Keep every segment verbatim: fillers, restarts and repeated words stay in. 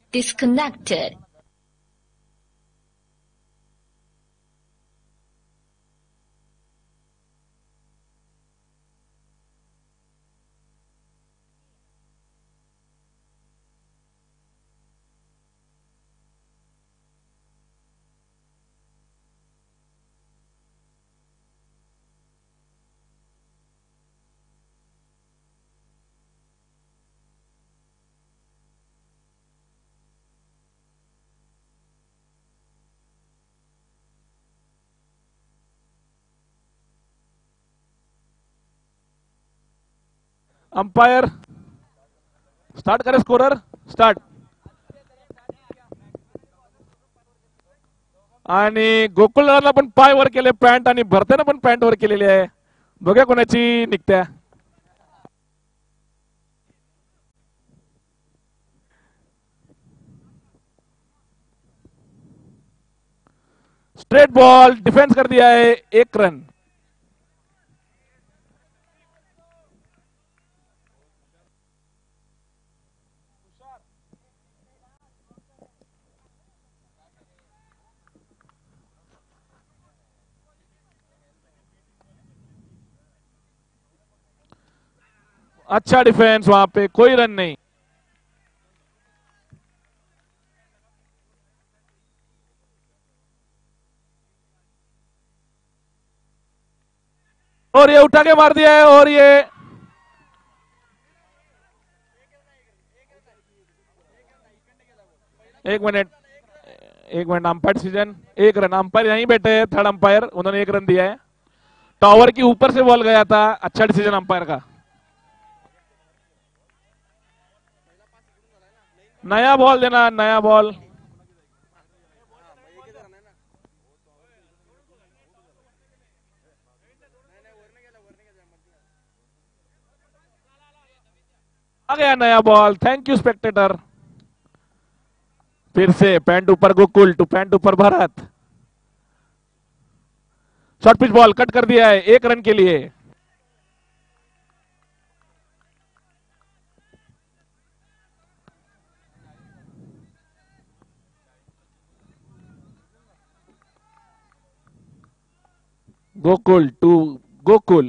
disconnected. Umpire start करे, scorer start. आणि गोकुळला पण पाय वर केले पॅन्ट आणि भरतेनं पण पॅन्ट वर केलेली आहे. बघा कोणाची निघत्या. स्ट्रेट बॉल डिफेंस कर दिया है, एक रन. अच्छा डिफेंस, वहां पे कोई रन नहीं. और ये उठा के मार दिया है. और ये एक मिनट एक मिनट अंपायर डिसीजन. एक रन. अंपायर यहीं बैठे हैं, थर्ड अंपायर, उन्होंने एक रन दिया है. टावर के ऊपर से बॉल गया था. अच्छा डिसीजन अंपायर का. नया बॉल देना, नया बॉल. आ गया नया बॉल. Thank you Spectator. फिर से पैंट ऊपर गोकुल टू पैंट ऊपर Bharat. Short pitch ball cut कर दिया है, एक रन के लिए. गोकुल टू गोकुल.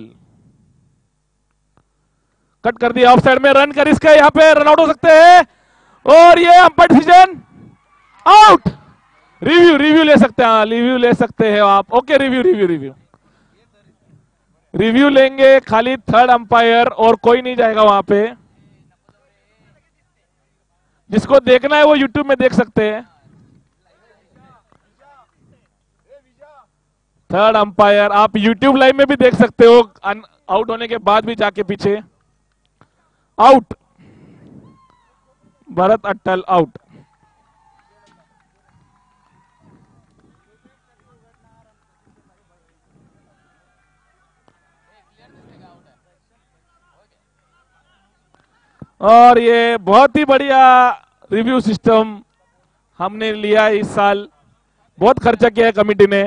कट कर दिया. ऑफ साइड में रन का रिस्क है, यहां पे रन आउट हो सकते हैं. और ये umpire decision out. Review review ले सकते हैं. रिव्यू ले सकते हैं आप. Okay review review review review लेंगे. खाली थर्ड अंपायर और कोई नहीं जाएगा वहां पे. जिसको देखना है वो यूट्यूब में देख सकते हैं. थर्ड अंपायर आप यूट्यूब लाइव में भी देख सकते हो, आउट होने के बाद भी जाके पीछे. आउट. भरत अट्टल आउट. और ये बहुत ही बढ़िया रिव्यू सिस्टम हमने लिया इस साल. बहुत खर्चा किया है कमिटी ने.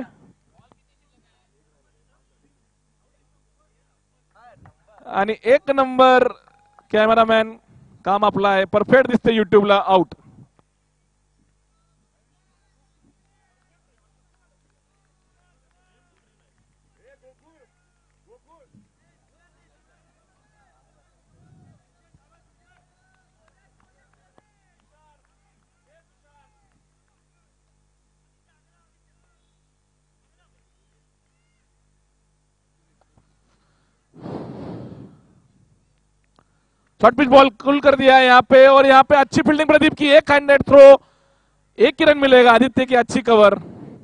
आणि एक नंबर कॅमेरामॅन काम आपलं आहे. परफेक्ट दिसते युट्यूबला. आउट. शॉर्ट पिच बॉल कुल कर दिया है यहां पे. और यहां पे अच्छी फील्डिंग प्रदीप की. एक हैंडेड थ्रो, एक ही रन मिलेगा. आदित्य की अच्छी कवर.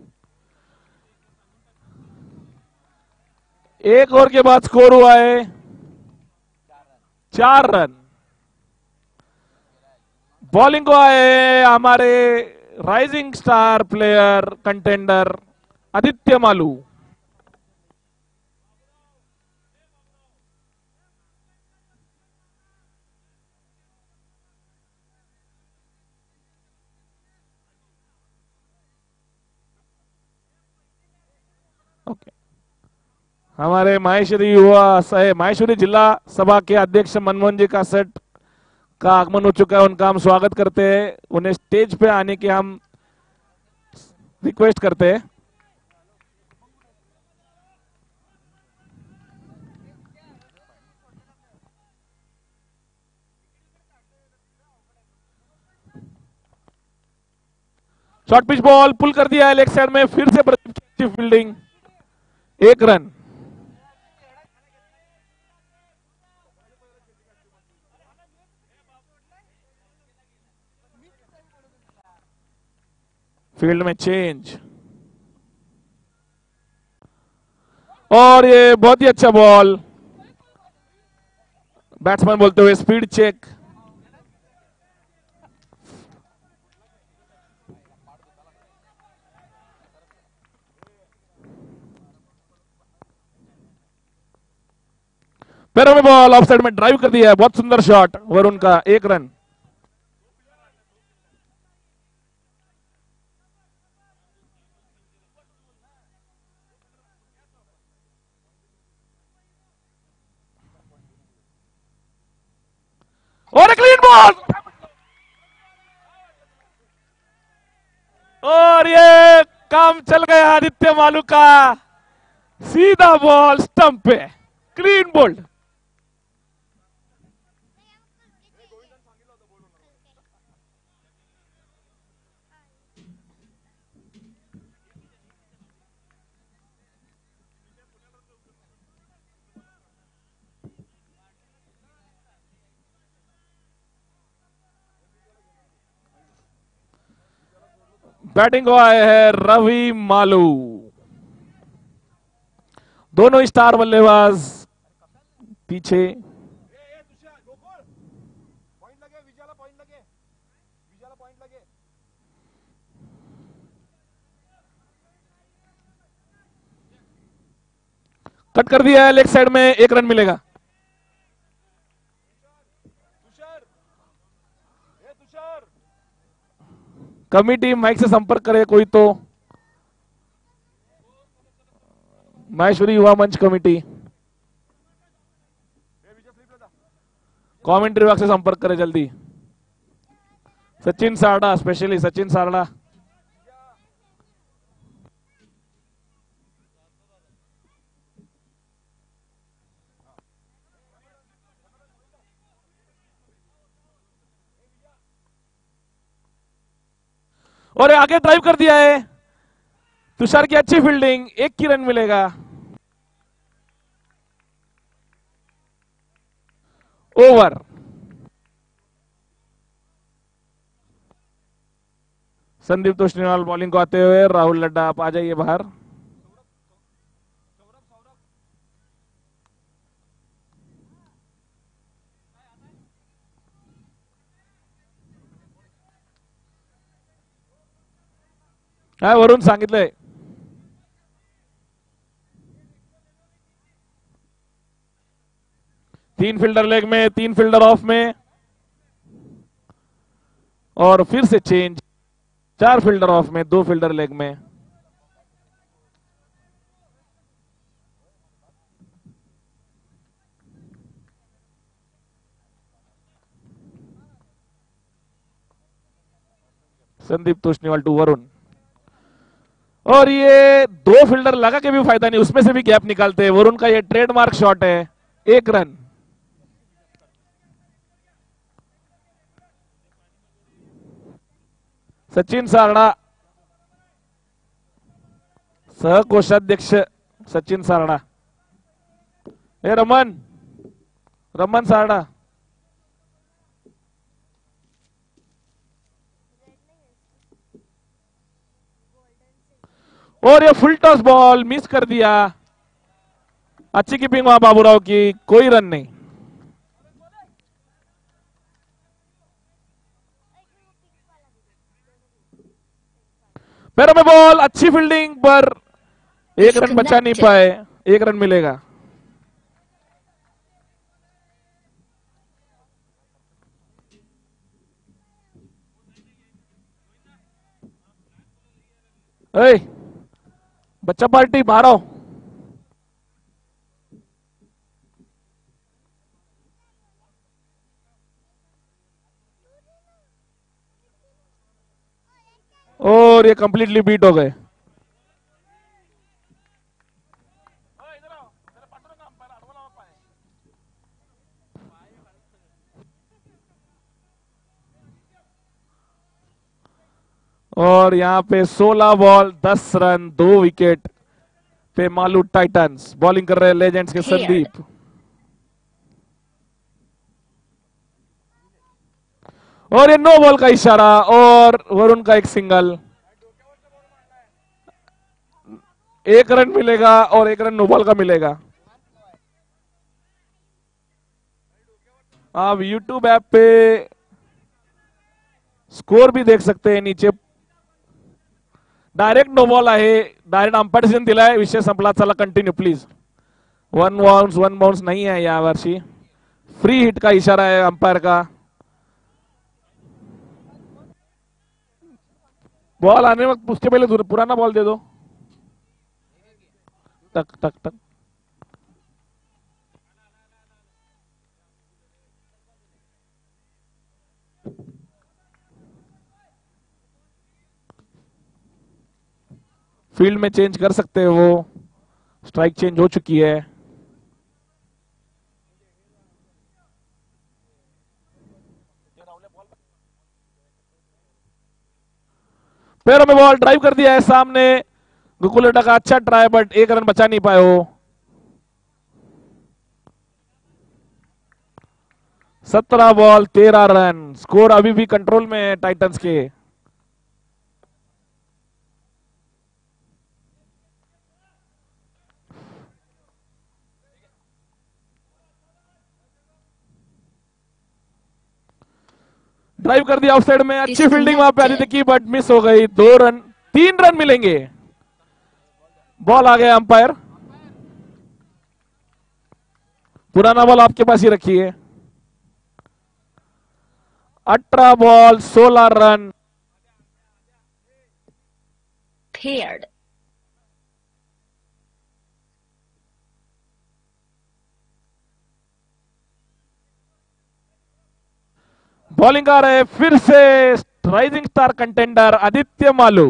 एक ओवर के बाद स्कोर हुआ है चार रन. बॉलिंग को आए हमारे rising star player contender Aditya Malu. Okay. हमारे माहेश्वरी युवा सह माहेश्वरी जिला सभा के अध्यक्ष मनमोहन जी का सेट का आगमन हो चुका है, उनका हम स्वागत करते हैं, उन्हें स्टेज पे आने के हम रिक्वेस्ट करते हैं। शॉर्ट पिच बॉल पुल कर दिया है लेग साइड में, फिर से प्रदीप की अच्छी फील्डिंग, एक रन। फील्ड में चेंज, और ये बहुत ही अच्छा बॉल, बैट्समैन बोलते हुए स्पीड चेक। पैरों में बॉल, ऑफ साइड में ड्राइव कर दिया है, बहुत सुंदर शॉट वरुण का, एक रन। और क्लीन बॉल, और ये काम चल गया आदित्य मालू का, सीधा बॉल स्टंप पे, क्लीन बोल्ड। बैटिंग को आए हैं रवि मालू, दोनों स्टार बल्लेबाज पीछे। कट कर दिया है लेग साइड में, एक रन मिलेगा। कमिटी माइक से संपर्क करे कोई तो, माहेश्वरी युवा मंच कमिटी कमेंट्री विभाग से संपर्क करे जल्दी। सचिन सारड़ा, स्पेशली सचिन सारड़ा। और आगे ड्राइव कर दिया है, तुषार की अच्छी फील्डिंग, एक की रन मिलेगा। ओवर। संदीप तोष्णीवाल बॉलिंग को आते हुए, राहुल लड्डा आप आ जाइए बाहर। हा वरुण सांगितलंय, तीन फील्डर लेग में, तीन फील्डर ऑफ में, और फिर से चेंज, चार फील्डर ऑफ में, दो फील्डर लेग में। संदीप तोष्णीवाल टू वरुण, और ये दो फील्डर लगा के भी फायदा नहीं, उसमें से भी गैप निकालते हैं। वरुण का ये ट्रेडमार्क शॉट है, एक रन। सचिन सारड़ा, सह कोषाध्यक्ष सचिन सारड़ा, ए रमन, रमन सारड़ा। और ये फुल टॉस बॉल मिस कर दिया, अच्छी कीपिंग वहां बाबूराव की, कोई रन नहीं। पैरों में बॉल, अच्छी फील्डिंग पर एक रन बचा नहीं पाए, एक रन मिलेगा। ए, बच्चा पार्टी मारो। और ये कंप्लीटली बीट हो गए। और यहां पे सोलह बॉल दस रन दो विकेट पे मालू टाइटंस। बॉलिंग कर रहे हैं लेजेंड्स के संदीप। और ये नो बॉल का इशारा और वरुण का एक सिंगल। एक रन मिलेगा और एक रन नो बॉल का मिलेगा। आप यूट्यूब ऐप पे स्कोर भी देख सकते हैं नीचे। डायरेक्ट नो बॉल आहे, डायरेक्ट अंपायर डिसिजन दिलाय, विषय संपला। चला continue please. One bounce one bounce नहीं है या वर्षी, फ्री हिट का इशारा है अंपायर का। बॉल आने वक्त उसके पहले पुराना बॉल दे दो। टक टक टक। फील्ड में चेंज कर सकते हैं वो, स्ट्राइक चेंज हो चुकी है। पैरों में बॉल ड्राइव कर दिया है सामने। गोकुलेटा का अच्छा ट्राई बट एक रन बचा नहीं पाए हो। सत्रह बॉल तेरह रन, स्कोर अभी भी कंट्रोल में है टाइटंस के। ड्राइव कर दिया ऑफ साइड में, अच्छी फील्डिंग वहां पे आदित्य की बट मिस हो गई। दो रन, तीन रन मिलेंगे। बॉल आ गया अंपायर। पुराना बॉल आपके पास ही रखिए। अठारह बॉल सोलह रन। Paired. बॉलिंग आ रहे फिर से rising star contender Aditya Malu.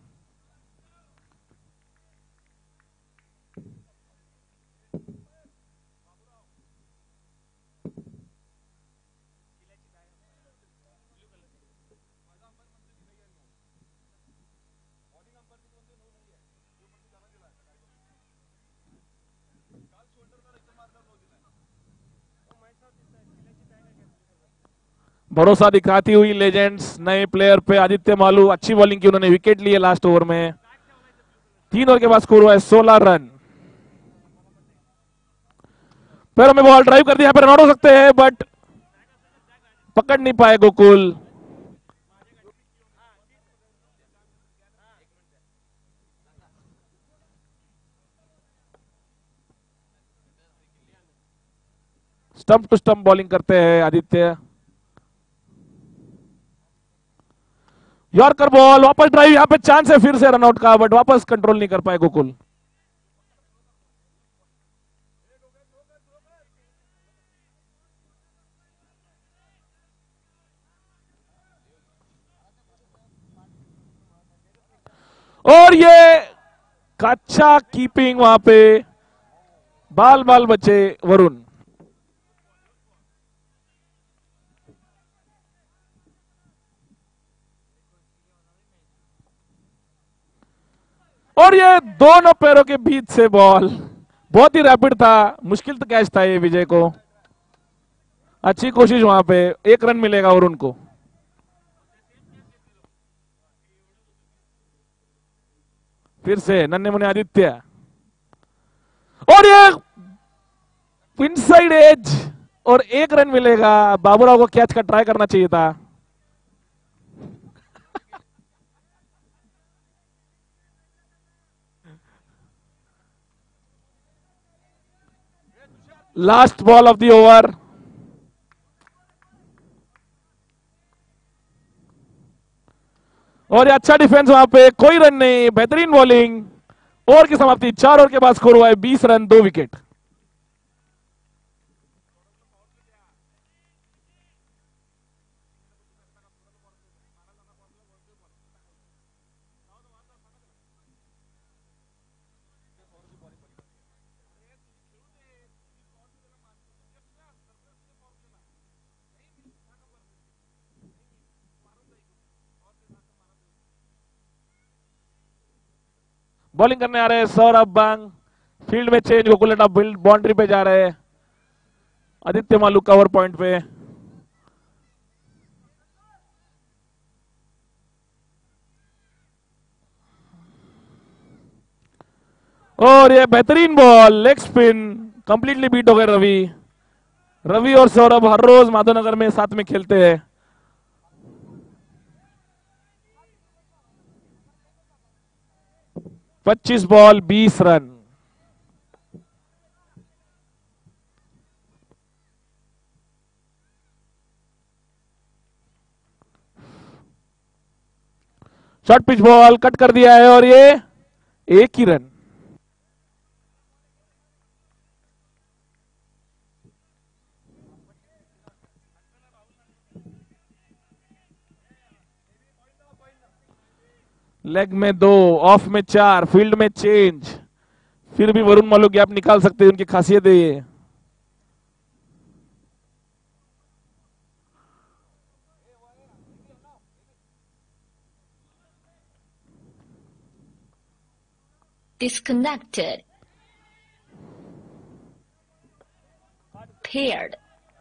भरोसा दिखाती हुई लेजेंड्स नए प्लेयर पे आदित्य मालू। अच्छी बॉलिंग की, उन्होंने विकेट लिए लास्ट ओवर में। तीन ओवर के बाद स्कोर हुआ है सोलह रन। पैरों में बॉल ड्राइव कर दिया, यहाँ पे रन आउट हो सकते हैं बट पकड़ नहीं पाए Gokul. Stump to stump bowling करते हैं आदित्य। यॉर्कर बॉल, वापस ड्राइव, यहां पे चांस है फिर से रनआउट का बट वापस कंट्रोल नहीं कर पाए गोकुल। और ये अच्छा कीपिंग वहां पे, बाल बाल बचे वरुण। और ये दोनों पैरों के बीच से बॉल बहुत ही रैपिड था, मुश्किल तो कैच था ये विजय को। अच्छी कोशिश वहां पे, एक रन मिलेगा वरुण को। फिर से नन्हे मुन्ने आदित्य, और ये इनसाइड एज और एक रन मिलेगा। बाबूराव को कैच का ट्राई करना चाहिए था। Last ball of the over. और ये अच्छा डिफेंस वहां पे, कोई रन नहीं, बेहतरीन बॉलिंग। ओवर की समाप्ति, चार ओवर के बाद स्कोर हुआ है बीस रन दो विकेट। बॉलिंग करने आ रहे हैं सौरभ बांग। फील्ड में चेंज, गोकुल नड्डा बाउंड्री पे जा रहे हैं, आदित्य मालू कवर पॉइंट पे। और ये बेहतरीन ball, leg spin, completely beat हो गए रवि। रवि और सौरभ हर रोज माधवनगर में साथ में खेलते हैं। पच्चीस बॉल बीस run. Short pitch ball cut कर दिया है और ये एक ही रन। लेग में दो, ऑफ में चार, फील्ड में चेंज, फिर भी वरुण मालू गैप निकाल सकते हैं, उनकी खासियत है ये। Disconnected. Paired.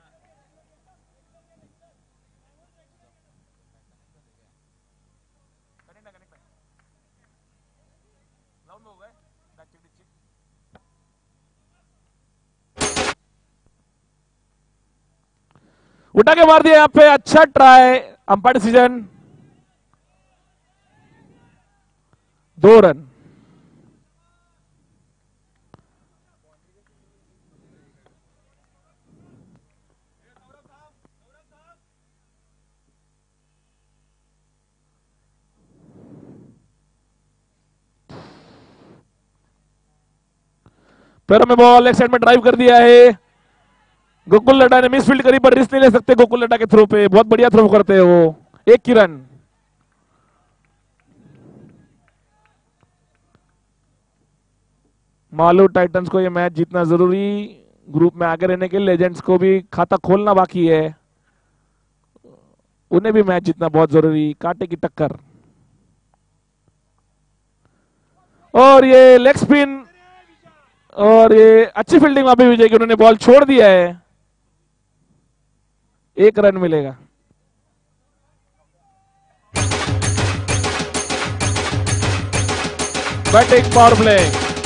उठा के मार दिया यहाँ पे, अच्छा ट्राई, अंपायर डिसीजन, दो रन। पैरों में बॉल, लेग साइड में ड्राइव कर दिया है। गोकुल नड्डा ने मिस फील्ड करी पर रिस्क नहीं ले सकते गोकुल नड्डा के थ्रो पे, बहुत बढ़िया थ्रो करते हैं वो। एक की रन। मालू टाइटंस को ये मैच जीतना जरूरी, ग्रुप में आगे रहने के लिए। लेजेंड्स को भी खाता खोलना बाकी है, उन्हें भी मैच जीतना बहुत जरूरी। कांटे की टक्कर और ये लेग स्पिन और ये अच्छी फील्डिंग वहां पे विजय की, उन्होंने बॉल छोड़ दिया है, एक रन मिलेगा। Batting power play.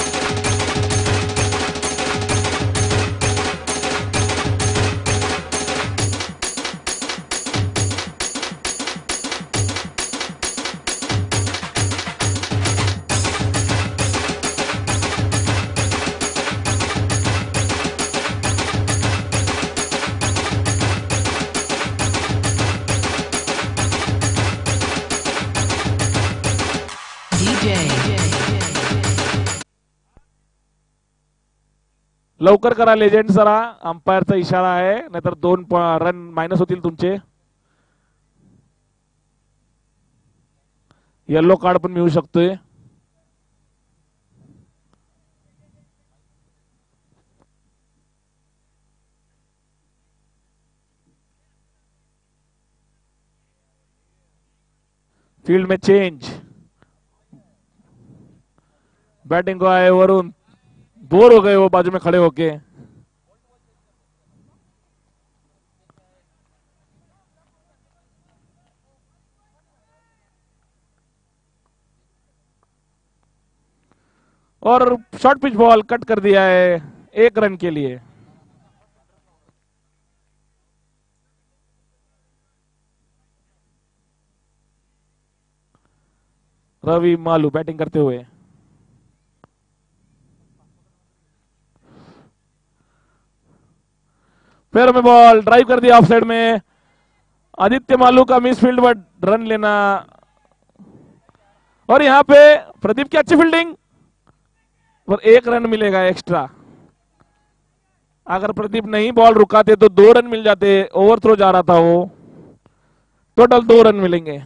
लवकर करा लेजेंड जरा, अंपायरचा इशारा आहे, नाहीतर दोन रन मायनस होतील तुमचे। येलो कार्ड पण मिळू शकतोय। फील्ड में चेंज, बैटिंग को आए वरुण, बोर हो गए वो बाजू में खड़े होके। और शॉर्ट पिच बॉल कट कर दिया है, एक रन के लिए। रवि मालू बैटिंग करते हुए। पैर में बॉल, ड्राइव कर दिया ऑफ साइड में। आदित्य मालू का मिस फील्ड पर रन लेना, और यहां पे प्रदीप की अच्छी फील्डिंग और एक रन मिलेगा एक्स्ट्रा। अगर प्रदीप नहीं बॉल रुकाते तो दो रन मिल जाते, ओवर थ्रो जा रहा था वो। टोटल दो रन मिलेंगे।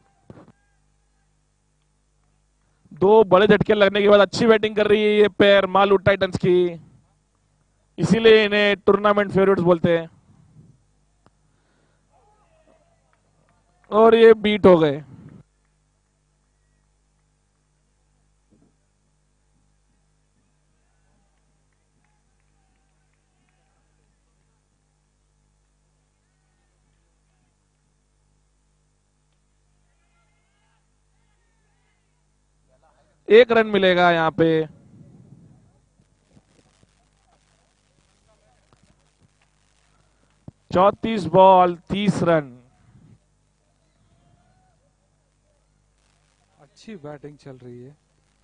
दो बड़े झटके लगने के बाद अच्छी बैटिंग कर रही है ये पैर मालू टाइटंस की, इसीलिए इन्हें टूर्नामेंट फेवरेट्स बोलते हैं। और ये बीट हो गए। एक रन मिलेगा यहां पे। चौंतीस बॉल तीस रन। अच्छी बैटिंग चल रही है।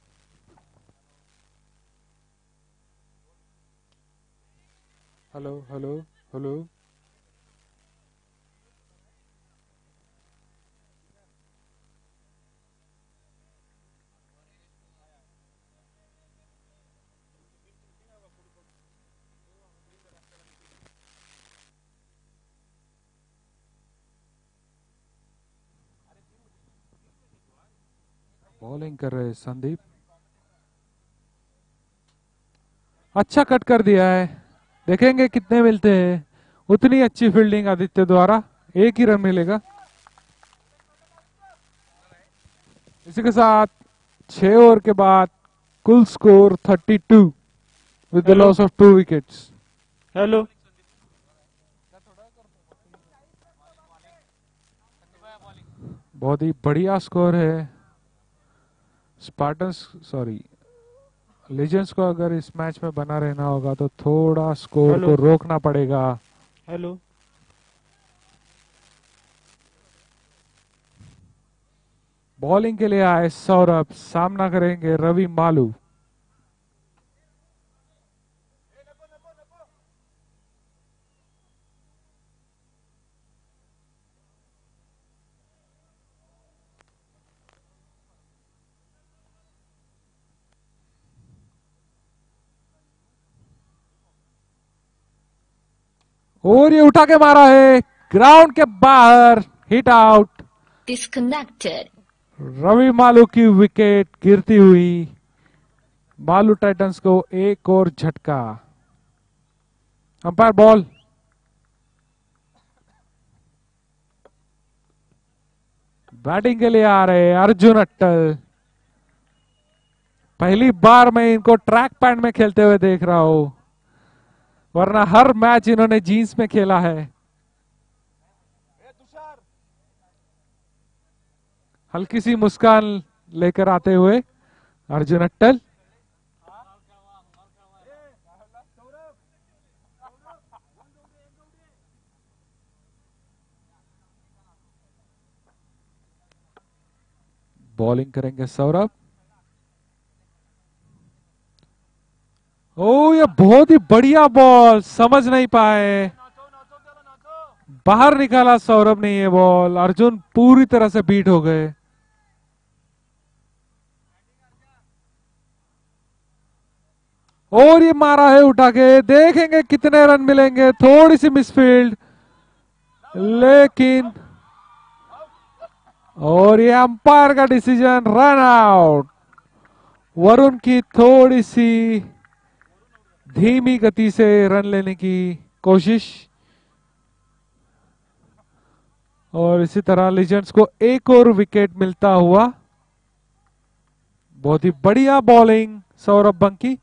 Hello hello hello. बॉलिंग कर रहे हैं संदीप। अच्छा कट कर दिया है, देखेंगे कितने मिलते हैं। उतनी अच्छी फील्डिंग आदित्य द्वारा, एक ही रन मिलेगा। इसी के साथ छह ओवर के बाद कुल score thirty two with the loss of two wickets. Hello बहुत ही बढ़िया स्कोर है। स्पार्टन्स सॉरी लेजेंड्स को अगर इस मैच में बना रहना होगा तो थोड़ा स्कोर हेलो। को रोकना पड़ेगा। हेलो बॉलिंग के लिए आए सौरभ, सामना करेंगे रवि मालू। और ये उठा के मारा है ग्राउंड के बाहर, hit out. Disconnected. Ravi Malu की विकेट गिरती हुई मालू टाइटंस को एक और झटका। Umpire ball. बैटिंग के लिए आ रहे अर्जुन अट्टल। पहली बार मैं इनको ट्रैक पैंट में खेलते हुए देख रहा हूं, वरना हर मैच इन्होंने जीन्स में खेला है। हल्की सी मुस्कान लेकर आते हुए अर्जुन अट्टल। बॉलिंग करेंगे सौरभ। ओ ये बहुत ही बढ़िया बॉल, समझ नहीं पाए, बाहर निकाला सौरभ ने ये बॉल। अर्जुन पूरी तरह से बीट हो गए। और ये मारा है उठा के, देखेंगे कितने रन मिलेंगे। थोड़ी सी मिसफील्ड, लेकिन और ये अंपायर का डिसीजन, रन आउट। वरुण की थोड़ी सी धीमी गति से रन लेने की कोशिश, और इसी तरह लीजेंड्स को एक और विकेट मिलता हुआ। बहुत ही बढ़िया बॉलिंग सौरभ बंकी।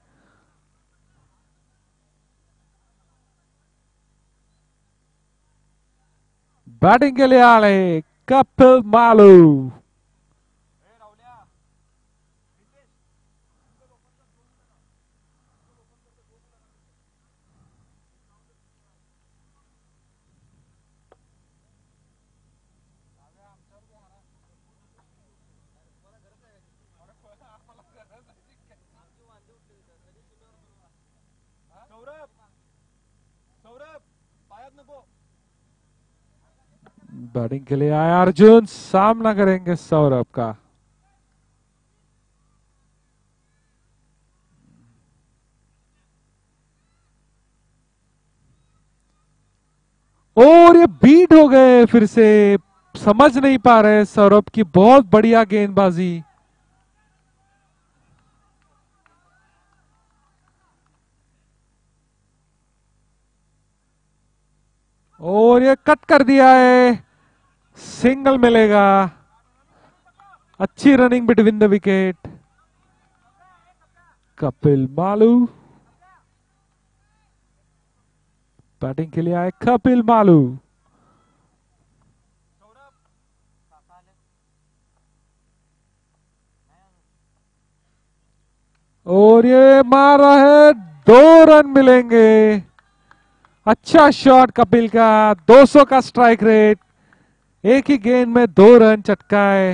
बैटिंग के लिए आ रहे कपिल मालू। बैटिंग के लिए आया अर्जुन, सामना करेंगे सौरभ का। और ये बीट हो गए फिर से, समझ नहीं पा रहे सौरभ की बहुत बढ़िया गेंदबाजी। और ये कट कर दिया है, सिंगल मिलेगा। अच्छी running between the wicket. Kapil Malu batting के लिए आए कपिल मालू। और ये मारा है, दो रन मिलेंगे। अच्छा शॉट कपिल का, दो सौ का स्ट्राइक रेट, एक ही गेंद में दो रन चटकाए।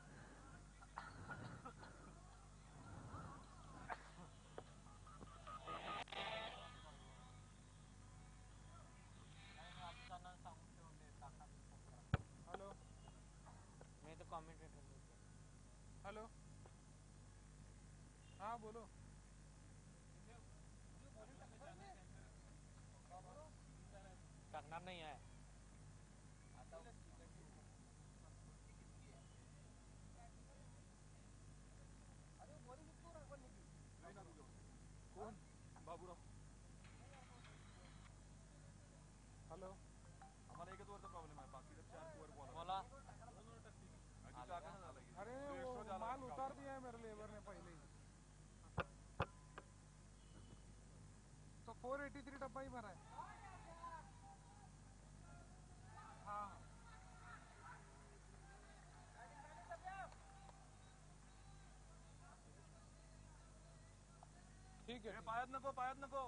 ठीक है, पायद नको पायद नको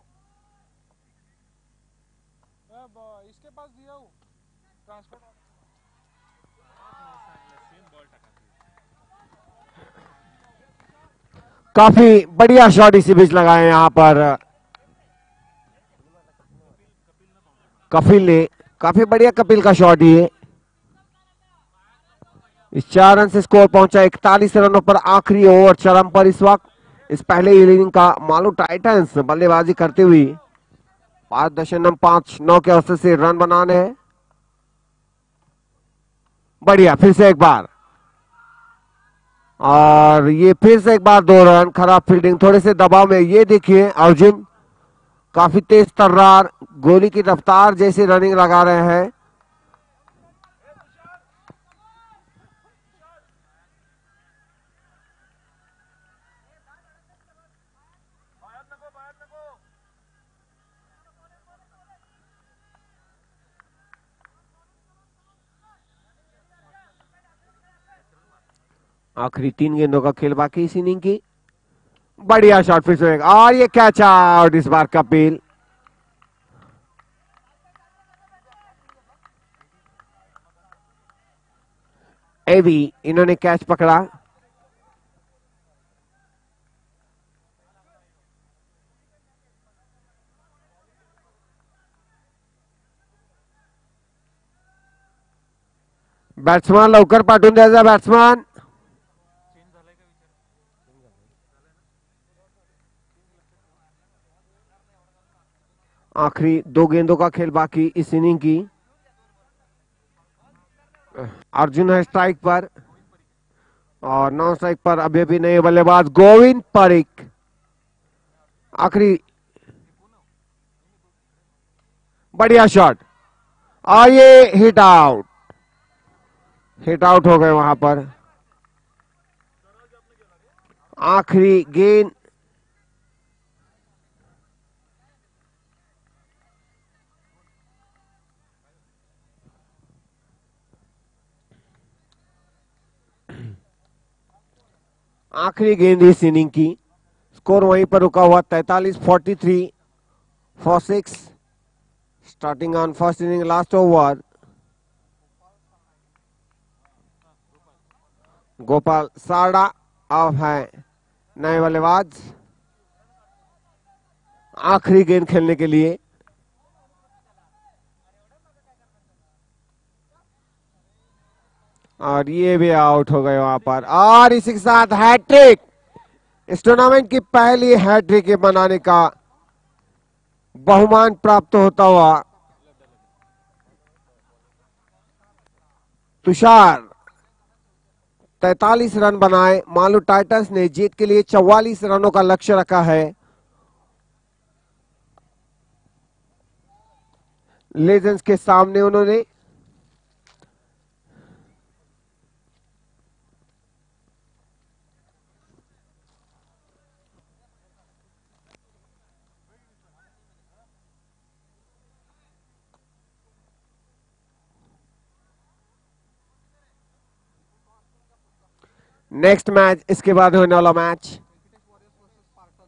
इसके पास दिया हूँ ट्रांसपोर्ट। काफी बढ़िया शॉट इसी बीच लगाए यहाँ पर कपिल ने, काफी बढ़िया कपिल का शॉट ये। इस चार रन से स्कोर पहुंचा इकतालीस रनों पर, आखिरी ओवर चरम पर इस वक्त। इस पहले इनिंग का मालू टाइटंस बल्लेबाजी करते हुए पांच दशमलव पांच नौ के औसत से रन बनाने हैं। बढ़िया, फिर से एक बार, और ये फिर से एक बार दो रन। खराब फील्डिंग, थोड़े से दबाव में। ये देखिए अर्जुन काफी तेज तर्रार, गोली की रफ्तार जैसी रनिंग लगा रहे हैं। आखिरी तीन गेंदों का खेल बाकी इस इनिंग की। बढ़िया शॉट फिर से, और ये कैच आउट इस बार कपिल। एवी इन्होंने कैच पकड़ा। बॅट्समन लवकर पाठवून द्यायचा बॅट्समन। आखिरी दो गेंदों का खेल बाकी इस इनिंग की। अर्जुन है स्ट्राइक पर और नॉन स्ट्राइक पर अभी भी नए बल्लेबाज गोविंद पारिक। आखिरी बढ़िया शॉट, और ये हिट आउट, हिट आउट हो गए वहां पर। आखिरी गेंद आखिरी गेंद इस इनिंग की। स्कोर वहीं पर रुका हुआ तैतालीस forty three four six. Starting on first inning last over. Gopal Sarda अब है नए बल्लेबाज आखिरी गेंद खेलने के लिए। और ये भी आउट हो गए वहां पर, और इसी के साथ हैट्रिक, इस टूर्नामेंट की पहली हैट्रिक बनाने का बहुमान प्राप्त होता हुआ तुषार तैतालीस रन बनाए। मालू टाइटंस ने जीत के लिए चौवालीस रनों का लक्ष्य रखा है। लेजेंड्स के सामने उन्होंने नेक्स्ट मैच, इसके बाद होने वाला match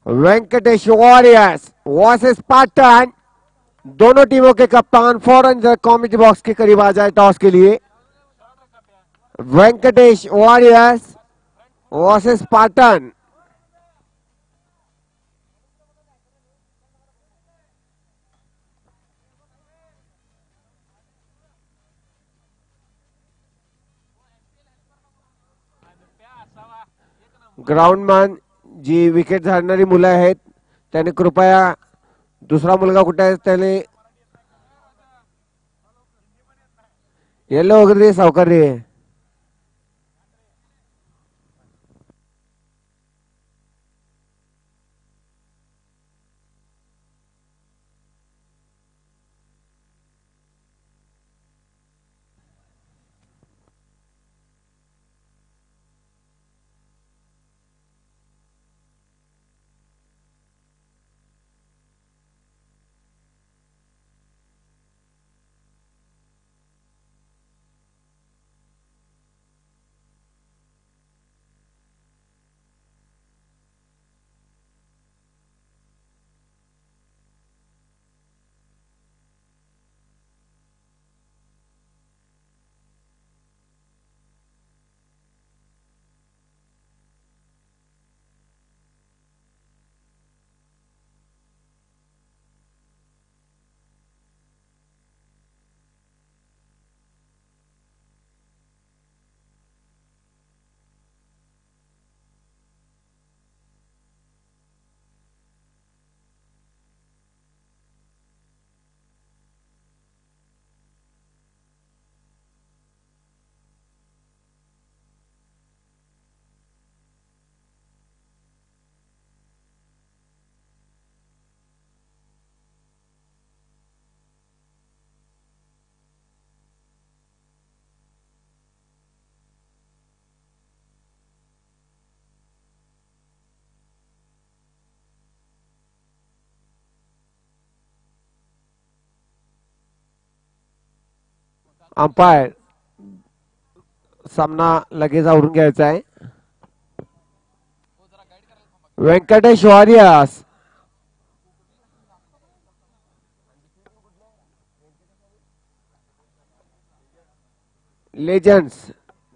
Venkatesh Warriors versus Patan. दोनों टीमों के कप्तान फौरन कमेंट्री बॉक्स के करीब आ जाए टॉस के लिए। Venkatesh Warriors versus Patan. Groundman ji wicket धाडणारी मुलं आहेत त्याने कृपया दुसरा मुलगा कुठे आहे त्याने येलो वगैरे सावकारी अंपायर सामना लगेच आवरून घ्यायचा आहे। वेंकटेश वॉरियर्स लेजेंड्स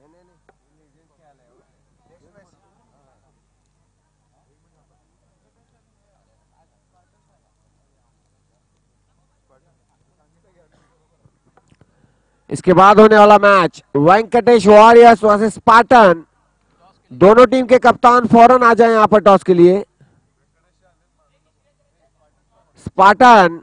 इसके बाद होने वाला match Venkatesh Warriors versus Patan. दोनों टीम के कप्तान फौरन आ जाएं यहां पर टॉस के लिए। स्पार्टन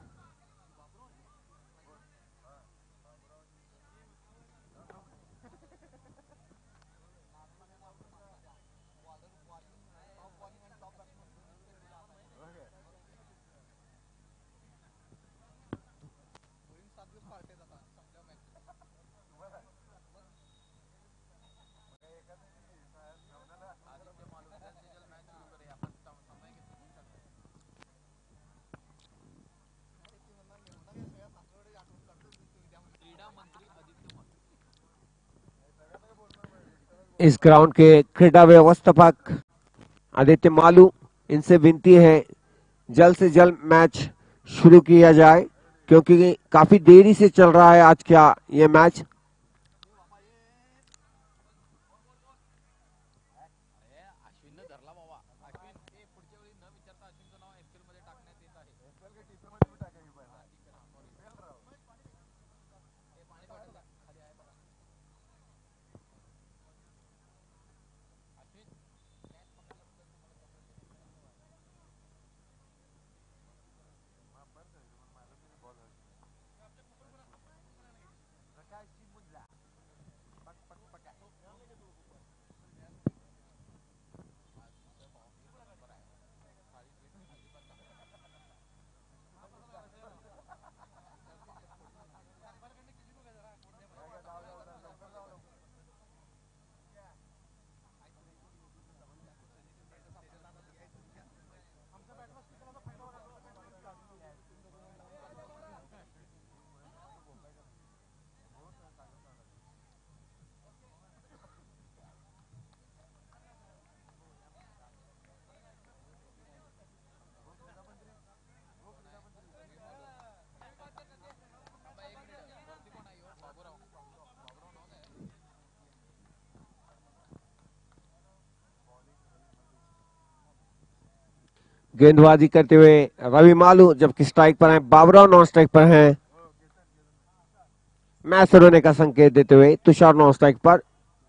इस ग्राउंड के क्रीडा व्यवस्थापक आदित्य मालू इनसे विनती है जल्द से जल्द मैच शुरू किया जाए क्योंकि काफी देरी से चल रहा है आज का ये मैच। गेंदबाजी करते हुए रवि मालू, जबकि स्ट्राइक पर हैं बाबूराव, नॉन स्ट्राइक पर हैं मैच शुरू होने का संकेत देते हुए तुषार नॉन स्ट्राइक पर।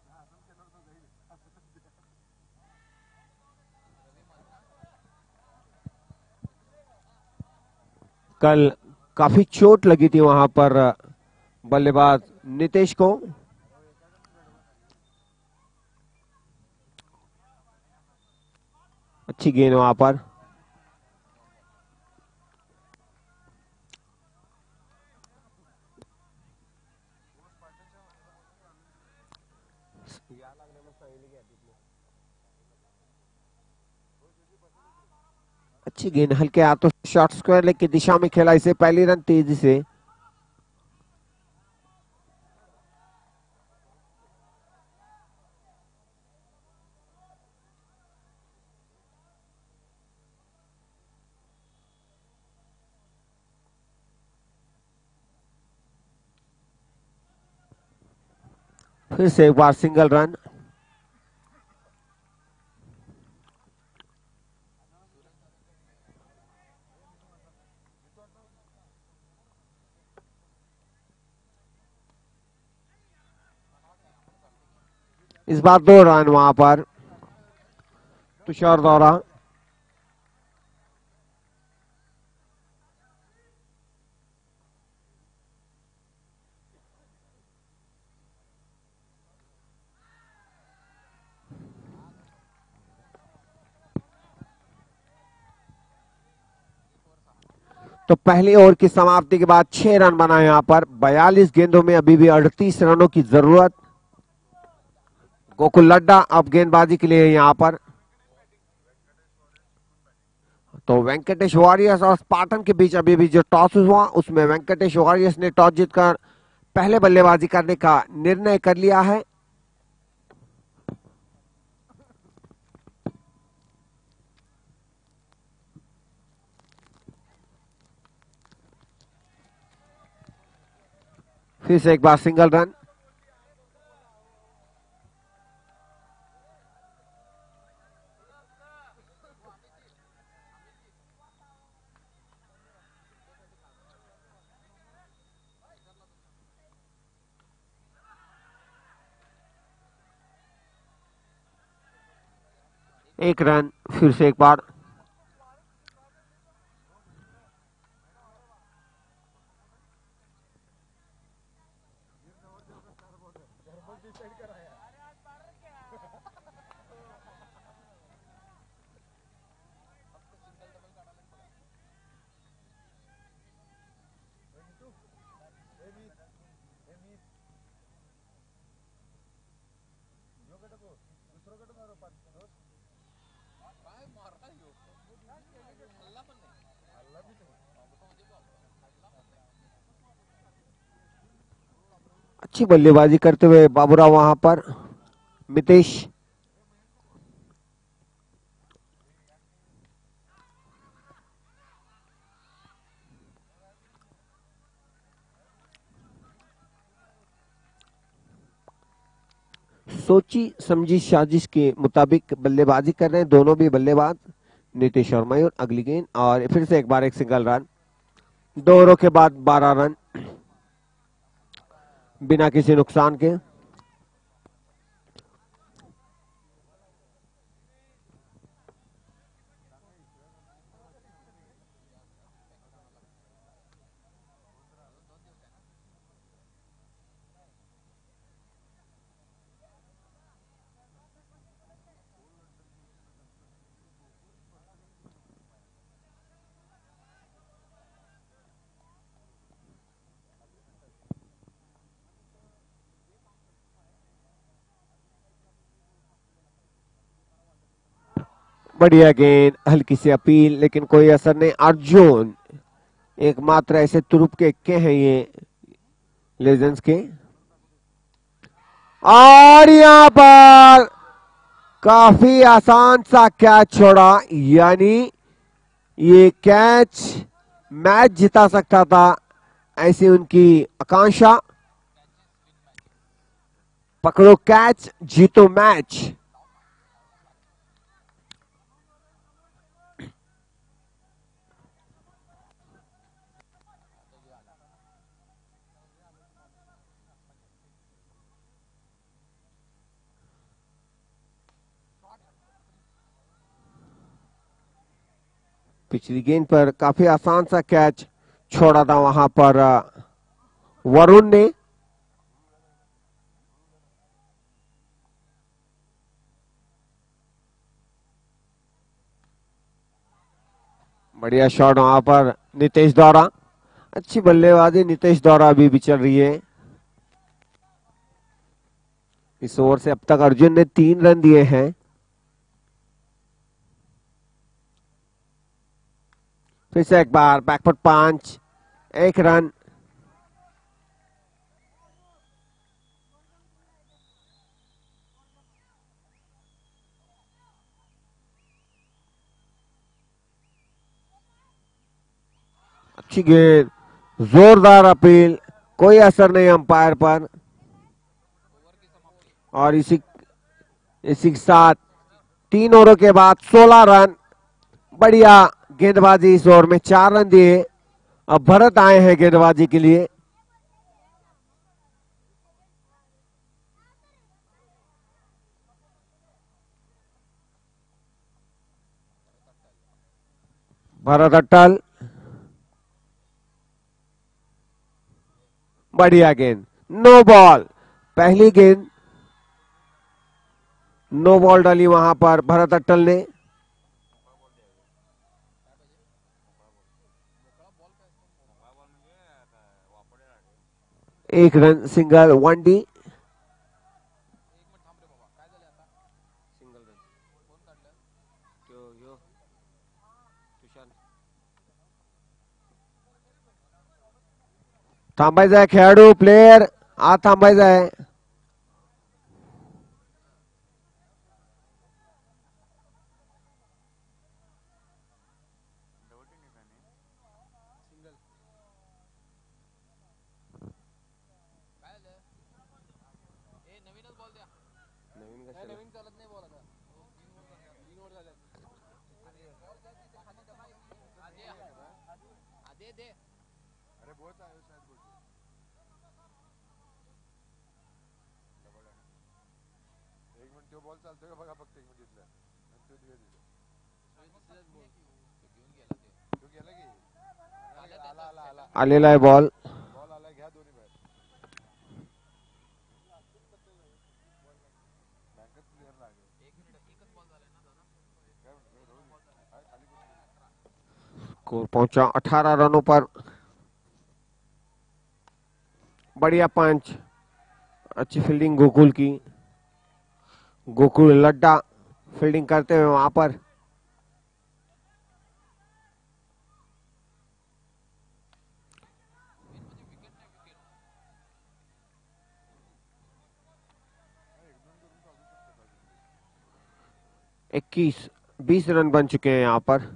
कल काफी चोट लगी थी वहां पर बल्लेबाज नितेश को। अच्छी गेंद वहां पर। अच्छी गेंद हल्के हाथों शॉर्ट स्क्वायर लेग की दिशा में खेला इसे, पहली रन तेजी से। फिर से एक बार सिंगल रन। इस बार दो रन वहां पर तुषार द्वारा। तो पहली ओवर की समाप्ति के बाद छह रन बनाए यहां पर। बयालीस गेंदों में अभी भी अड़तीस रनों की जरूरत। गोकुल लड्डा अब गेंदबाजी के लिए यहां पर। तो वेंकटेश वॉरियर्स और स्पार्टन के बीच अभी भी जो टॉस हुआ उसमें वेंकटेश वॉरियर्स ने टॉस जीतकर पहले बल्लेबाजी करने का निर्णय कर लिया है। फिर से एक बार सिंगल रन। एक रन फिर से एक बार। अच्छी बल्लेबाजी करते हुए बाबूराव वहां पर। मितेश सोची समझी साजिश के मुताबिक बल्लेबाजी कर रहे हैं दोनों भी बल्लेबाज, नीतीश और मयूर। अगली गेंद और फिर से एक बार एक सिंगल रन। दो ओवरों के बाद बारह रन बिना किसी नुकसान के। बढ़िया गेंद, हल्की सी अपील लेकिन कोई असर नहीं। अर्जुन एकमात्र ऐसे तुरुप के इक्के हैं ये लेजेंड्स के। और यहां पर काफी आसान सा कैच छोड़ा, यानी ये कैच मैच जिता सकता था, ऐसी उनकी आकांक्षा। पकड़ो कैच जीतो मैच। पिछली गेंद पर काफी आसान सा कैच छोड़ा था वहां पर वरुण ने। बढ़िया शॉट वहां पर नितेश द्वारा। अच्छी बल्लेबाजी नितेश द्वारा अभी भी चल रही है। इस ओवर से अब तक अर्जुन ने तीन रन दिए हैं। फिर से एक बार बैकफुट पंच, एक रन। अच्छी गेंद, जोरदार अपील, कोई असर नहीं अंपायर पर। और इसी इसी के साथ तीन ओवरों के बाद सोलह रन। बढ़िया गेंदबाजी इस ओवर में, चार रन दिए। अब भरत आए हैं गेंदबाजी के लिए। भरत अट्टल, बढ़िया गेंद, नो बॉल। पहली गेंद नो बॉल डाली वहां पर भरत अट्टल ने। एक रन सिंगल, वन डी। थांबायचं आहे खेळाडू, प्लेयर आत थांबायचं आहे। आलेला आहे बॉल। स्कोर पहुंचा अठारह रनों पर। बढ़िया पंच, अच्छी फील्डिंग गोकुल की। गोकुल लड्डा फील्डिंग करते हुए वहां पर। इक्कीस बीस रन बन चुके हैं यहां पर।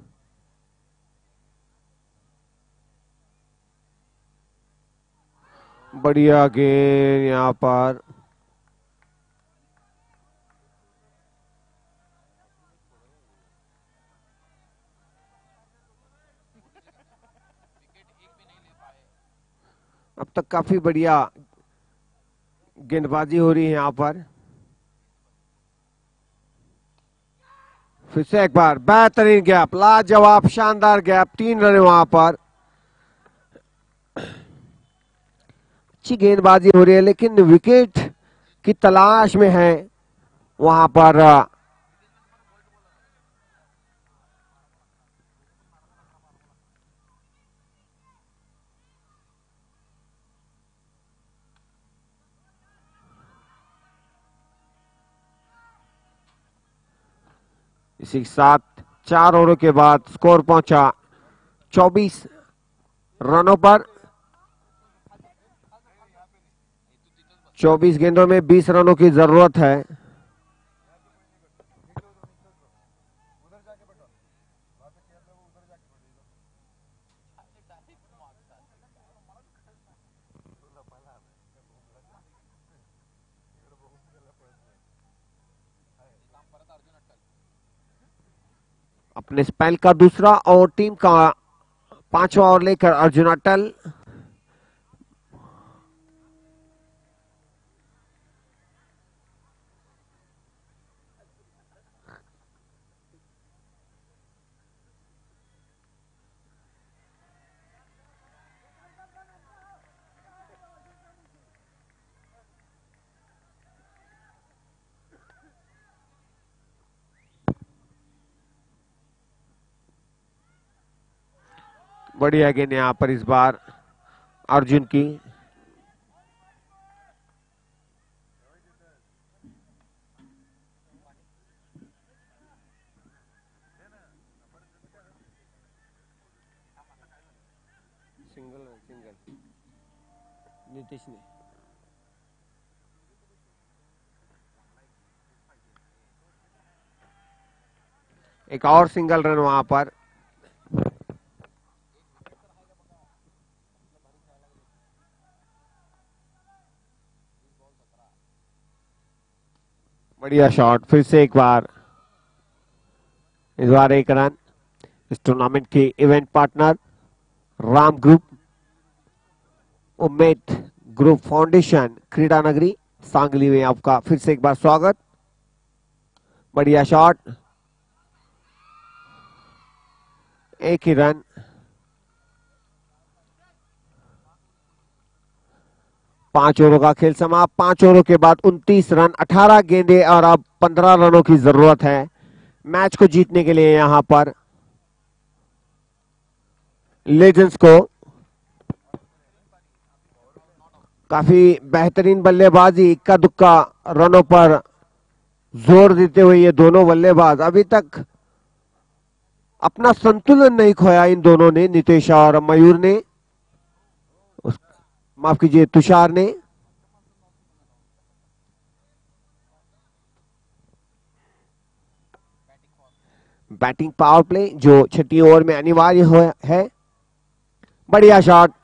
बढ़िया गेंद यहां पर। अब तक काफी बढ़िया गेंदबाजी हो रही है यहां पर। फिर से एक बार बेहतरीन गैप, लाजवाब शानदार गैप, तीन रन वहां पर। अच्छी गेंदबाजी हो रही है लेकिन विकेट की तलाश में है वहां पर। इसी के साथ चार ओवरों के बाद स्कोर पहुंचा चौबीस रनों पर। चौबीस गेंदों में बीस रनों की जरूरत है। अपने स्पेल का दूसरा और टीम का पांचवा ओवर लेकर अर्जुन अटल। बढ़िया गेंद यहाँ पर इस बार अर्जुन की। सिंगल सिंगल नीतीश ने एक और सिंगल रन वहां पर। बढ़िया शॉट, फिर से एक बार, इस बार एक रन। इस टूर्नामेंट के event partner Ram group, Ummed group foundation, Krida Nagari Sangli में आपका फिर से एक बार स्वागत। बढ़िया शॉट, एक ही रन। पांच ओवरों का खेल समाप्त। पांच ओवरों के बाद उनतीस रन, अठारह गेंदे और अब पंद्रह रनों की जरूरत है मैच को जीतने के लिए। यहां पर लेजेंड्स को काफी बेहतरीन बल्लेबाजी, इक्का दुक्का रनों पर जोर देते हुए ये दोनों बल्लेबाज अभी तक अपना संतुलन नहीं खोया इन दोनों ने, नितेश और मयूर ने, माफ कीजिए तुषार ने। बैटिंग पावर प्ले जो छठी ओवर में अनिवार्य हो है। बढ़िया शॉट,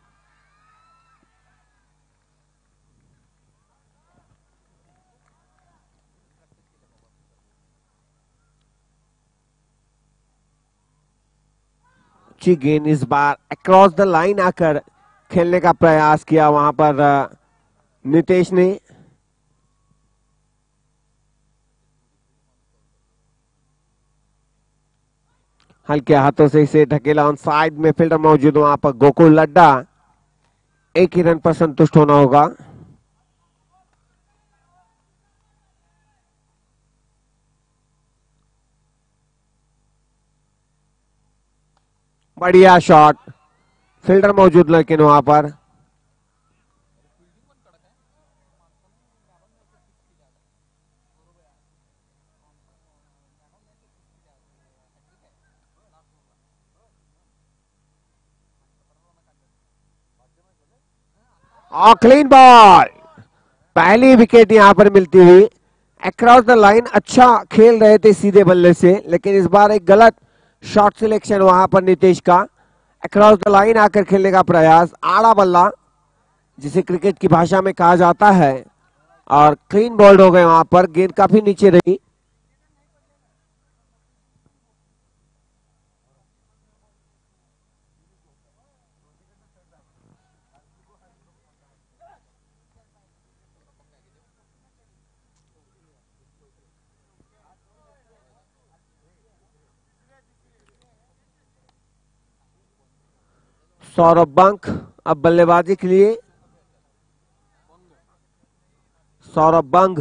अच्छी गेंद इस बार अक्रॉस द लाइन आकर खेलने का प्रयास किया वहां पर नितेश ने। हल्के हाथों से इसे ढकेला ऑन साइड में, फील्डर मौजूद वहां पर गोकुल लड्डा। एक ही रन पर संतुष्ट होना होगा। बढ़िया शॉट, फील्डर मौजूद लेकिन वहां पर और क्लीन बॉल। पहली विकेट यहां पर मिलती हुई अक्रॉस द लाइन। अच्छा खेल रहे थे सीधे बल्ले से, लेकिन इस बार एक गलत शॉट सिलेक्शन वहां पर नितेश का। अक्रॉस द लाइन आकर खेलने का प्रयास, आड़ा बल्ला जिसे क्रिकेट की भाषा में कहा जाता है, और क्लीन बॉल्ड हो गए वहां पर। गेंद काफी नीचे रही। सौरभ बंक अब बल्लेबाजी के लिए। सौरभ बंग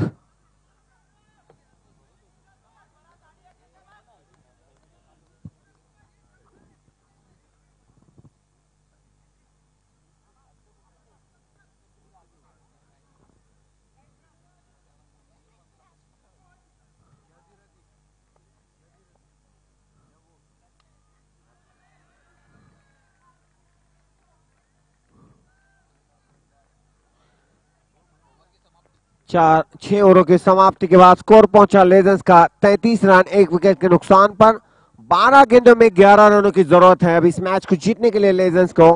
चार छह ओवरों की समाप्ति के बाद स्कोर पहुंचा लेजेंड्स का तैंतीस रन, एक विकेट के नुकसान पर। बारह गेंदों में ग्यारह रनों की जरूरत है अब इस मैच को जीतने के लिए लेजेंड्स को।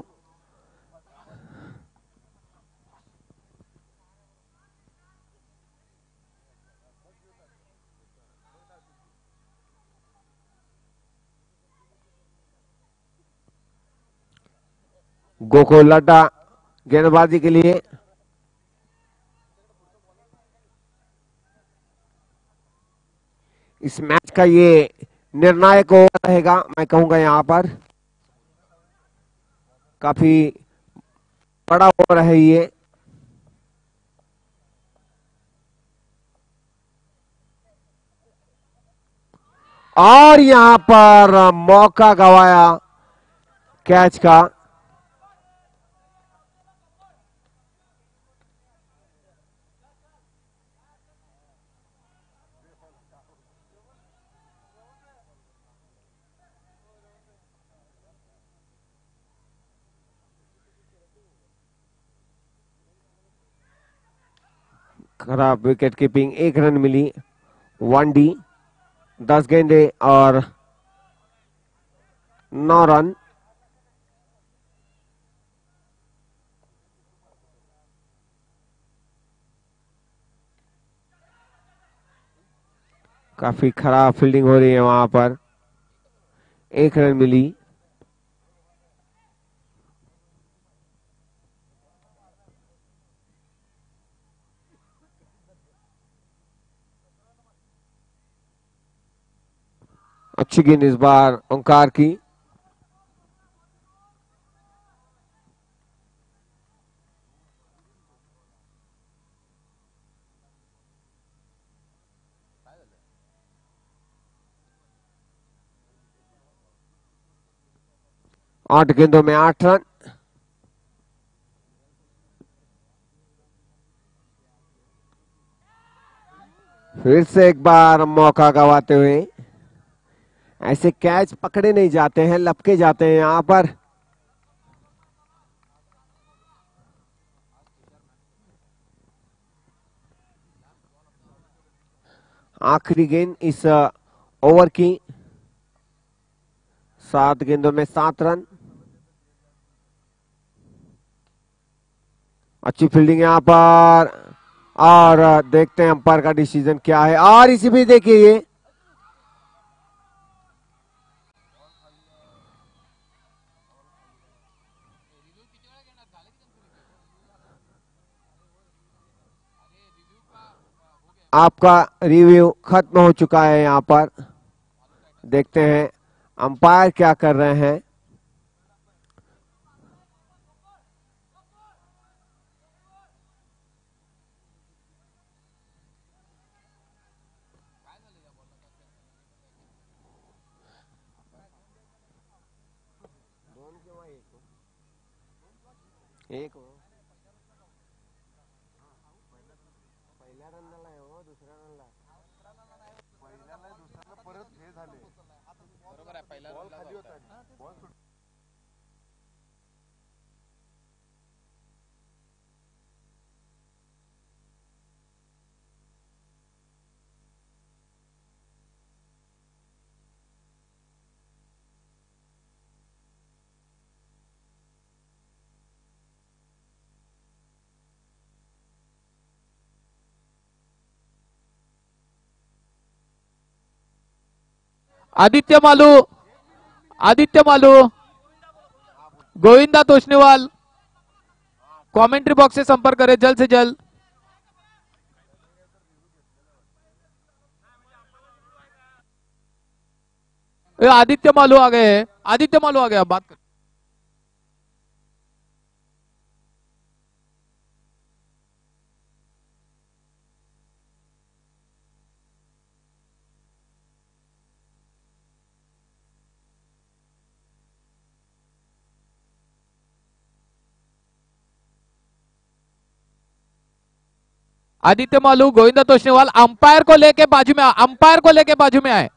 गोकुल लड्डा गेंदबाजी के लिए। इस मैच का ये निर्णायक ओवर रहेगा, मैं कहूंगा यहां पर काफी बड़ा ओवर है ये। और यहां पर मौका गवाया कैच का। खराब विकेट कीपिंग, एक रन मिली। वन डी, दस गेंदे और नौ रन। काफी खराब फील्डिंग हो रही है वहां पर, एक रन मिली। अच्छी गेंद इस बार ओंकार की। आठ गेंदों में आठ रन। फिर से एक बार मौका गवाते हुए। ऐसे कैच पकड़े नहीं जाते हैं, लपके जाते हैं यहां पर। आखिरी गेंद इस ओवर की। सात गेंदों में सात रन। अच्छी फील्डिंग यहां पर, और देखते हैं अंपायर का डिसीजन क्या है। और इसी भी देखिए ये आपका रिव्यू खत्म हो चुका है। यहां पर देखते हैं अंपायर क्या कर रहे हैं। एक पहिल्या रनला आहे हो, दुसऱ्या रनला पहिल्याला दुसऱ्याला परत हे झाले। बरोबर आहे, पहिला बॉल खाली होता, बॉल सुट। आदित्य मालू, आदित्य मालू, गोविंदा तोष्णीवाल कमेंट्री बॉक्स से संपर्क करें जल्द से जल्द। ए, आदित्य मालू आ गए हैं, आदित्य मालू आ गया, बात कर। आदित्य मालू, गोविंदा तोष्णीवाल, अंपायर को लेके बाजू में, अंपायर को लेके बाजू में आए।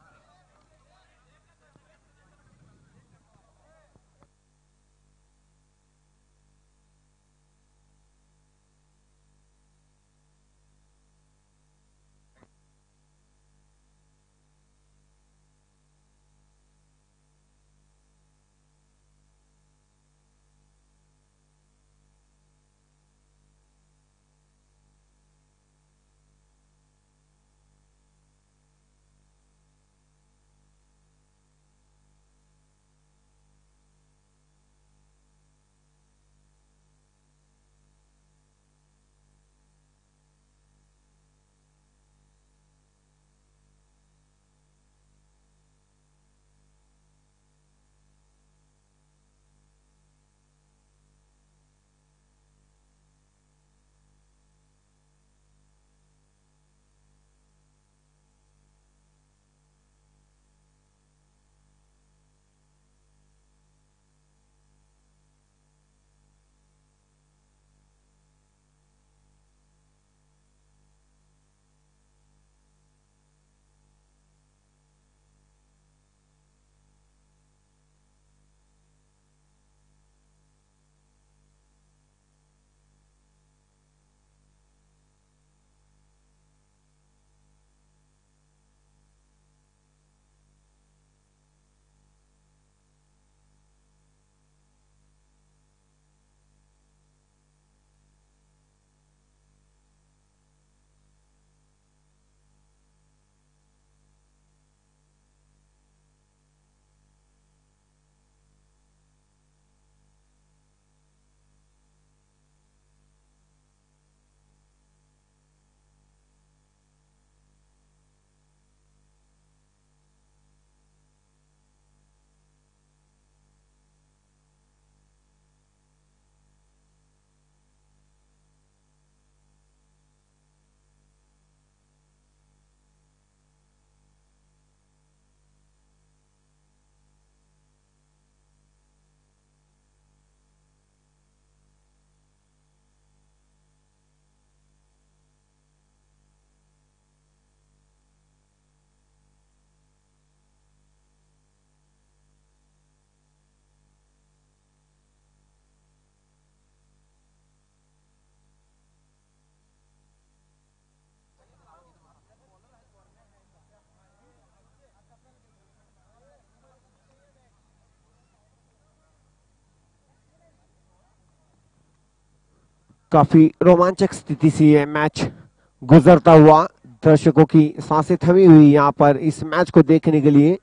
काफी रोमांचक स्थिति से यह मैच गुजरता हुआ, दर्शकों की सांसें थमी हुई यहां पर इस मैच को देखने के लिए।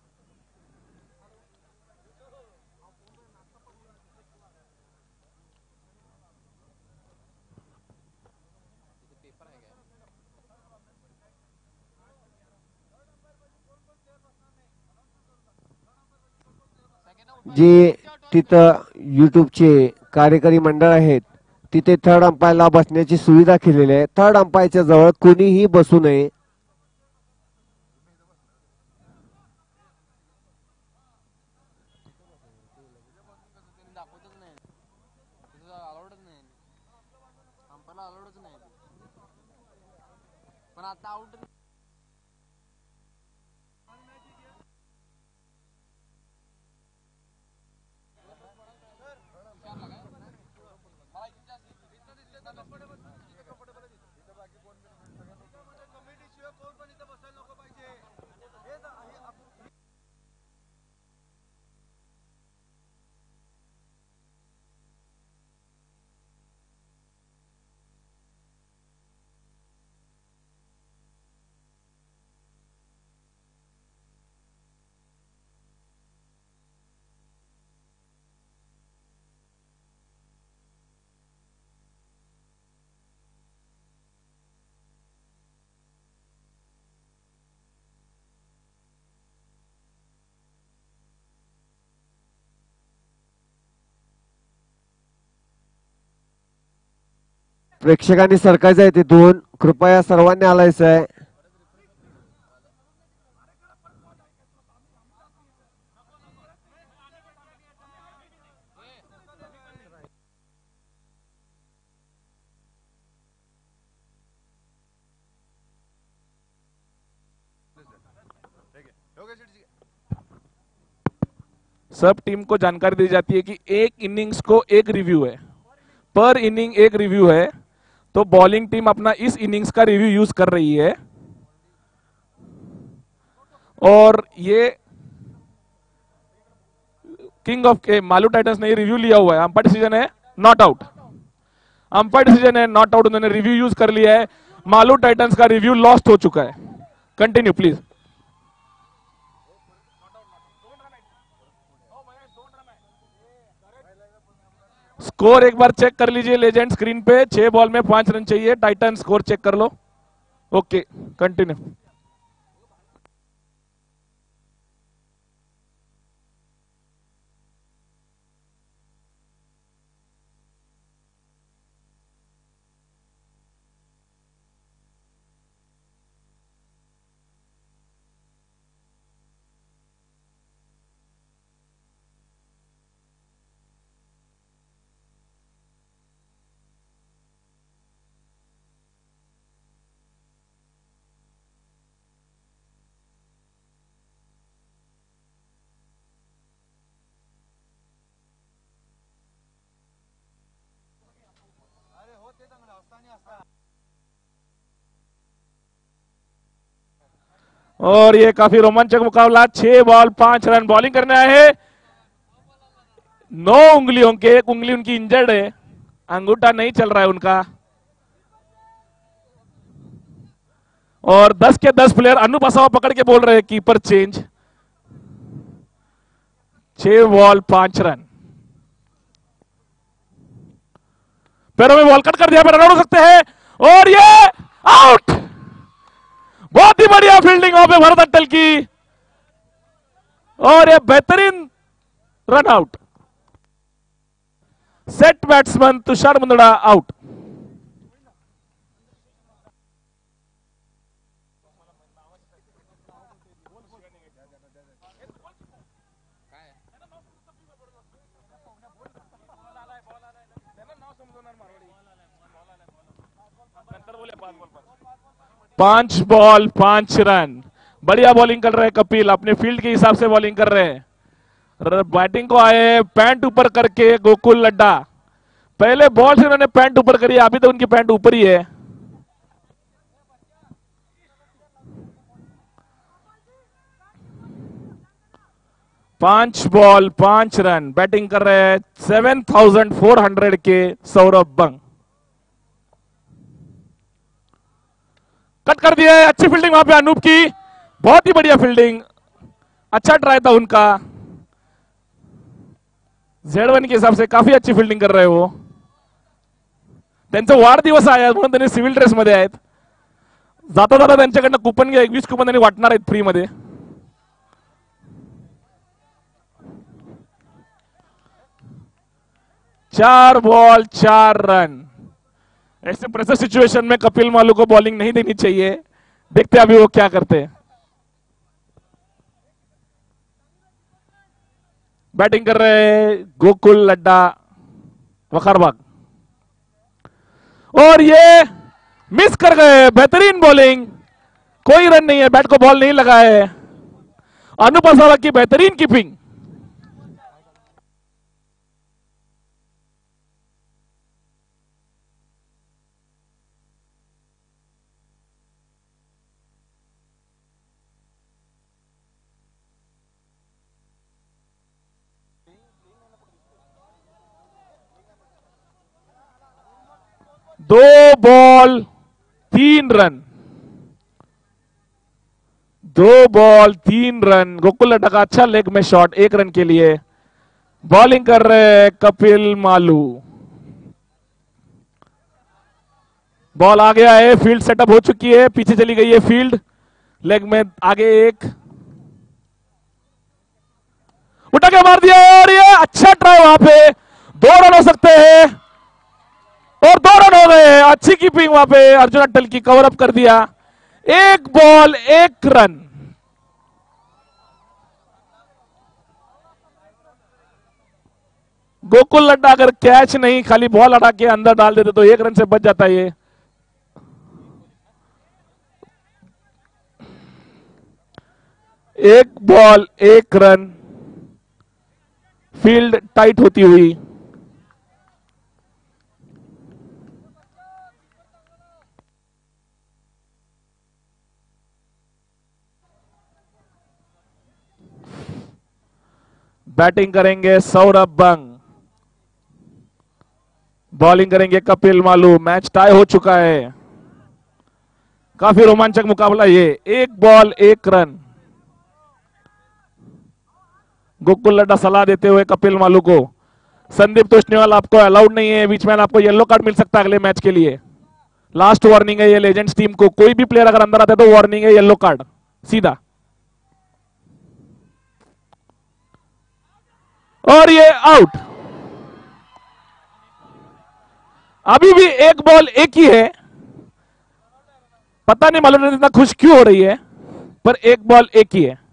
जे तिथं युट्यूबचे कार्यकारी मंडळ आहेत तिथे थर्ड अंपायरला बसण्याची सुविधा केलेली आहे. थर्ड अंपायरच्या जवळ कुणीही बसू नये. प्रेक्षकांनी सरकायचं आहे तिथून. कृपया सर्वांनी आलायचं आहे. सब टीम को जानकारी दी जाती है कि एक इनिंग्स को एक रिव्यू है, पर इनिंग एक रिव्यू है. तो बॉलिंग टीम अपना इस इनिंग्स का रिव्यू यूज कर रही है और ये किंग ऑफ के मालू टाइटंस ने रिव्यू लिया हुआ है. अंपायर डिसीजन है नॉट आउट. अंपायर डिसीजन है नॉट आउट. उन्होंने रिव्यू यूज कर लिया है. मालू टाइटंस का रिव्यू लॉस्ट हो चुका है. Continue please. स्कोर एक बार चेक कर लीजिए लेजेंड स्क्रीन पे. छह बॉल में पांच रन चाहिए. टाइटन स्कोर चेक कर लो. Okay continue. और ये काफी रोमांचक मुकाबला. छह बॉल पांच रन. बॉलिंग करने आए हैं नौ उंगलियों के. एक उंगली उनकी इंजर्ड है. अंगूठा नहीं चल रहा है उनका. और दस के दस प्लेयर अनुपसावा पकड़ के बोल रहे हैं कीपर चेंज. छह बॉल पांच रन. पैरों में बॉल कट कर दिया. पर रन हो सकते हैं. और ये आउट. बहुत ही बढ़िया फील्डिंग वहां पे भरत अट्टल की. और ये बेहतरीन run out. Set batsman Tushar Mundada out. पांच बॉल पांच रन. बढ़िया बॉलिंग कर रहे हैं कपिल. अपने फील्ड के हिसाब से बॉलिंग कर रहे हैं. बैटिंग को आए पैंट ऊपर करके गोकुल लड्डा. पहले बॉल से उन्होंने पैंट ऊपर करी. अभी तो उनकी पैंट ऊपर ही है. पांच बॉल पांच रन. बैटिंग कर रहे हैं सेवन थाउजेंड फोर हंड्रेड के सौरभ बंग. कट कर दिया है। अच्छी फील्डिंग वहां पे अनूप की, बहुत ही बढ़िया फील्डिंग, अच्छा ट्राई था उनका। झेड वन के हिसाब से काफी अच्छी फील्डिंग कर रहे हो। त्यांचा वाढदिवस आहे म्हणून त्यांनी सिव्हिल ड्रेस मध्ये आहेत. जाता जाता त्यांच्याकडनं कुपन घ्या, एकवीस कुपन त्यांनी वाटणार आहेत फ्री मध्ये. चार बॉल चार रन. ऐसे प्रेशर सिचुएशन में कपिल मालू को बॉलिंग नहीं देनी चाहिए. देखते अभी वो क्या करते हैं. बैटिंग कर रहे गोकुल लड्डा वखारबाग और ये मिस कर गए. बेहतरीन बॉलिंग, कोई रन नहीं है, बैट को बॉल नहीं लगा है. अनूप असावा की बेहतरीन कीपिंग. दो बॉल तीन रन, दो बॉल तीन रन. गोकुल लड्डा का अच्छा लेग में शॉट एक रन के लिए. बॉलिंग कर रहे कपिल मालू. बॉल आ गया है, फील्ड सेटअप हो चुकी है, पीछे चली गई है फील्ड. लेग में आगे एक उठा के मार दिया और ये अच्छा ट्राई, वहां पे दो रन हो सकते हैं और दो रन हो गए. अच्छी कीपिंग वहां पे अर्जुन अट्टल की, कवर अप कर दिया. एक बॉल एक रन. गोकुल लड्डा अगर कैच नहीं खाली बॉल हटा के अंदर डाल देते तो एक रन से बच जाता ये. एक बॉल एक रन. फील्ड टाइट होती हुई. बैटिंग करेंगे सौरभ बंग, बॉलिंग करेंगे कपिल मालू. मैच टाई हो चुका है. काफी रोमांचक मुकाबला ये. एक बॉल एक रन. गोकुल लड्डा सलाह देते हुए कपिल मालू को, संदीप तोष्णीवाल आपको अलाउड नहीं है बीच में, आपको येलो कार्ड मिल सकता है अगले मैच के लिए. लास्ट वार्निंग है ये लेजेंड्स टीम को. कोई भी प्लेयर अगर अंदर आता है तो वार्निंग है, येलो कार्ड सीधा. और ये आउट. अभी भी एक बॉल एक ही है. पता नहीं मालूम इतना खुश क्यों हो रही है, पर एक बॉल एक ही है.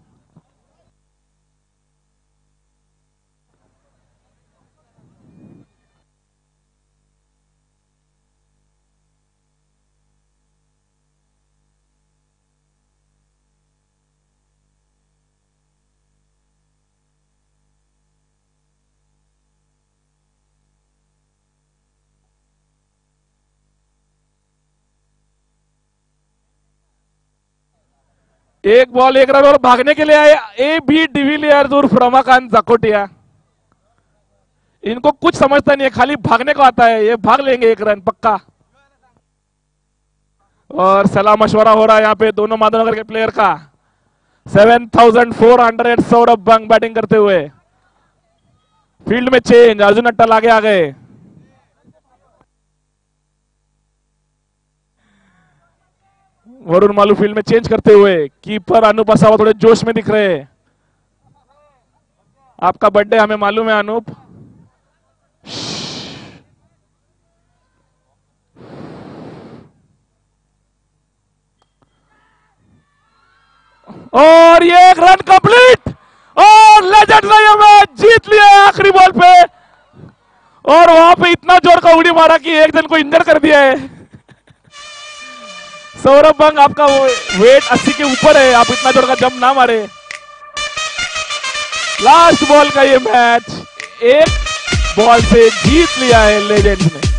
एक बॉल एक रन और भागने के लिए आए ए बी डिविलियर्स उर्फ रमाकांत जाकोटिया. इनको कुछ समझता नहीं है, खाली भागने को आता है. ये भाग लेंगे एक रन पक्का. और सलाह मशवरा हो रहा है यहाँ पे दोनों माधवनगर के प्लेयर का. Seven thousand four hundred Saurabh Bang batting करते हुए. फील्ड में चेंज, अर्जुन अट्टल आगे आ गए. वरुण मालू फील्ड में चेंज करते हुए. कीपर अनूप असावा थोड़े जोश में दिख रहे हैं. आपका बर्थडे हमें मालूम है अनूप. और ये एक रन कंप्लीट और लेजेंड ने ये मैच जीत लिया आखिरी बॉल पे. और वहां पे इतना जोर का उड़ी मारा कि एक जन को इंजर कर दिया है. सौरभ बंग आपका वो वेट अस्सी के ऊपर है, आप इतना जोर का जंप ना मारे. लास्ट बॉल का ये मैच एक बॉल से जीत लिया है लेजेंड्स ने.